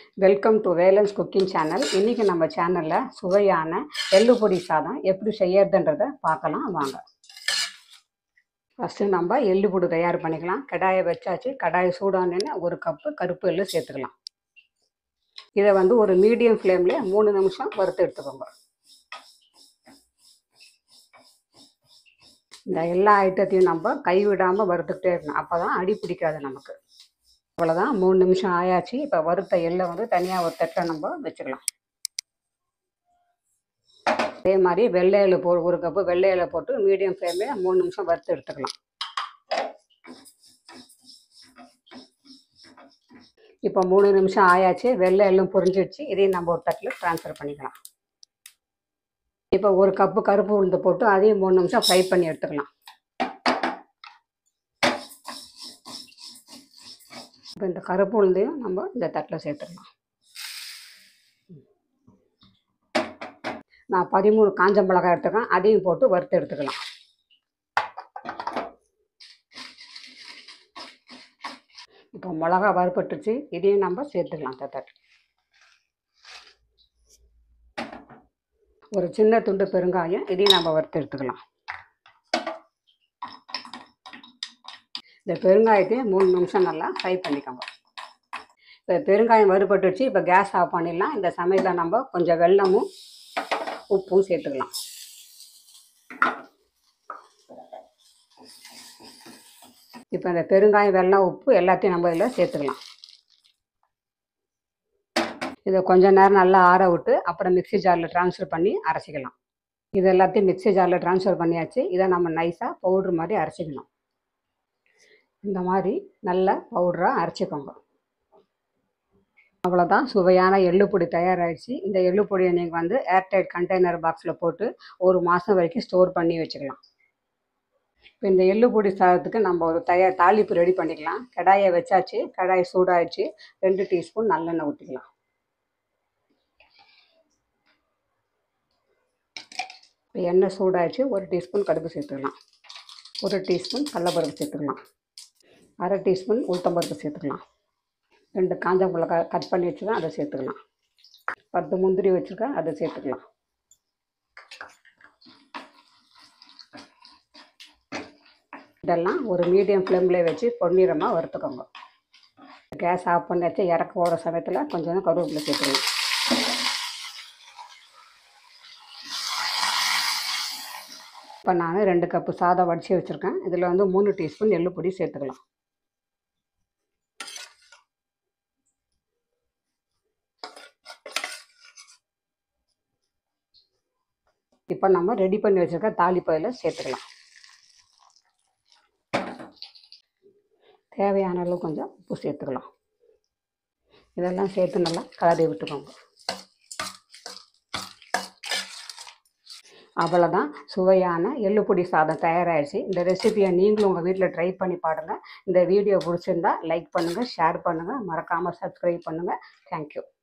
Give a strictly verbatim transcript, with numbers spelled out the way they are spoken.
Welcome to Velan's cooking channel. இன்றைக்கி நம்ம சேனலில் சுவையான எள்ளு பொடி சாதம் எப்படி செய்யறதுன்றதை பார்க்கலாம் வாங்க. ஃபஸ்ட்டு நம்ம எள்ளு பொடி தயார் பண்ணிக்கலாம். கடாயை வச்சாச்சு. கடாயை சூடானேன்னு ஒரு கப்பு கருப்பு எள்ளு சேர்த்துக்கலாம். இதை வந்து ஒரு மீடியம் ஃப்ளேமில் மூணு நிமிஷம் வறுத்து எடுத்துக்கோங்க. இந்த எல்லா ஐட்டத்தையும் நம்ம கைவிடாமல் வறுத்துக்கிட்டே இருக்கணும். அப்போ தான் அடி பிடிக்காது நமக்கு. அவ்வளோதான், மூணு நிமிஷம் ஆயாச்சு. இப்போ வறுத்த எள்ளை வந்து தனியாக ஒரு தட்டை நம்ம வச்சுக்கலாம். அதே மாதிரி வெள்ளை எள்ளு போ ஒரு கப்பு வெள்ளை எள்ளை போட்டு மீடியம் ஃப்ளேமில் மூணு நிமிஷம் வறுத்து எடுத்துக்கலாம். இப்போ மூணு நிமிஷம் ஆயாச்சு. வெள்ளை எள்ளும் புரிஞ்சிடுச்சு. இதையும் நம்ம ஒரு தட்டில் ட்ரான்ஸ்ஃபர் பண்ணிக்கலாம். இப்போ ஒரு கப்பு கருப்பு உளுந்து போட்டு அதையும் மூணு நிமிஷம் ஃப்ரை பண்ணி எடுத்துக்கலாம். இப்போ இந்த கருப்பு உளுந்தையும் நம்ம இந்த தட்டில் சேர்த்துக்கலாம். நான் பதிமூணு காஞ்ச மிளகாய் எடுத்துக்கலாம். அதையும் போட்டு வறுத்து எடுத்துக்கலாம். இப்போ மிளகா வறுப்பட்டுச்சு. இதையும் நம்ம சேர்த்துக்கலாம். இந்த தட்டு ஒரு சின்ன துண்டு பெருங்காயம், இதையும் நம்ம வறுத்து எடுத்துக்கலாம். இந்த பெருங்காயத்தையும் மூணு நிமிஷம் நல்லா ஃப்ரை பண்ணிக்கோங்க. இப்போ பெருங்காயம் வறுபட்டுச்சு. இப்போ கேஸ் ஆஃப் பண்ணிடலாம். இந்த சமயத்தில் நம்ம கொஞ்சம் வெல்லமும் உப்பும் சேர்த்துக்கலாம். இப்போ இந்த பெருங்காயம், வெல்லம், உப்பு எல்லாத்தையும் நம்ம இதில் சேர்த்துக்கலாம். இதை கொஞ்ச நேரம் நல்லா ஆற விட்டு அப்புறம் மிக்சி ஜாரில் ட்ரான்ஸ்ஃபர் பண்ணி அரைச்சிக்கலாம். இது எல்லாத்தையும் மிக்சி ஜாரில் ட்ரான்ஸ்ஃபர் பண்ணியாச்சு. இதை நம்ம நைஸாக பவுட்ரு மாதிரி அரைச்சிக்கணும். இந்த மாதிரி நல்ல பவுடராக அரைச்சிக்கோங்க. அவ்வளோதான், சுவையான எள்ளு பொடி தயாராகிடுச்சு. இந்த எள்ளு பொடியை நீங்கள் வந்து ஏர்டைட் கண்டெய்னர் பாக்ஸில் போட்டு ஒரு மாதம் வரைக்கும் ஸ்டோர் பண்ணி வச்சுக்கலாம். இப்போ இந்த எள்ளு பொடி சாதத்துக்கு நம்ம ஒரு தயார் தாளிப்பு ரெடி பண்ணிக்கலாம். கடாயை வச்சாச்சு. கடாய் சூடாகிடுச்சு. ரெண்டு டீஸ்பூன் நல்லெண்ணெய் ஊற்றிக்கலாம். இப்போ எண்ணெய் சூடாகிடுச்சு. ஒரு டீஸ்பூன் கடுகு சேர்த்துக்கலாம். ஒரு டீஸ்பூன் கடலைப்பருப்பு சேர்த்துக்கலாம். அரை டீஸ்பூன் உளுத்தம்பருப்பு சேர்த்துக்கலாம். ரெண்டு காஞ்ச மிளகாய் கட் பண்ணி வச்சுருக்கேன், அதை சேர்த்துக்கலாம். பத்து முந்திரி வச்சுருக்கேன், அதை சேர்த்துக்கலாம். இதெல்லாம் ஒரு மீடியம் ஃப்ளேமில் வச்சு பொன்னிறமாக வறுத்துக்கோங்க. கேஸ் ஆஃப் பண்ணி வச்சு இறக்க போகிற சமயத்தில் கொஞ்சம் கருவேப்பிலை சேர்த்துக்கலாம். இப்போ நான் ரெண்டு கப்பு சாதம் வடித்து வச்சுருக்கேன். இதில் வந்து மூணு டீஸ்பூன் எள்ளு பொடி சேர்த்துக்கலாம். இப்போ நம்ம ரெடி பண்ணி வச்சுருக்க தாளிப்பையில் சேர்த்துக்கலாம். தேவையான அளவு கொஞ்சம் உப்பு சேர்த்துக்கலாம். இதெல்லாம் சேர்த்து நல்லா கலரி விட்டுக்கோங்க. அவ்வளோதான், சுவையான எள்ளு பொடி சாதம் தயாராகிடுச்சு. இந்த ரெசிபியை நீங்களும் உங்கள் வீட்டில் ட்ரை பண்ணி பாருங்கள். இந்த வீடியோ பிடிச்சிருந்தா லைக் பண்ணுங்கள், ஷேர் பண்ணுங்கள், மறக்காமல் சப்ஸ்கிரைப் பண்ணுங்கள். தேங்க்யூ.